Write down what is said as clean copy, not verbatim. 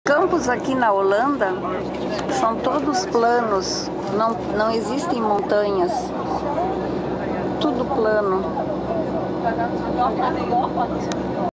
Campos aqui na Holanda são todos planos, não existem montanhas, tudo plano.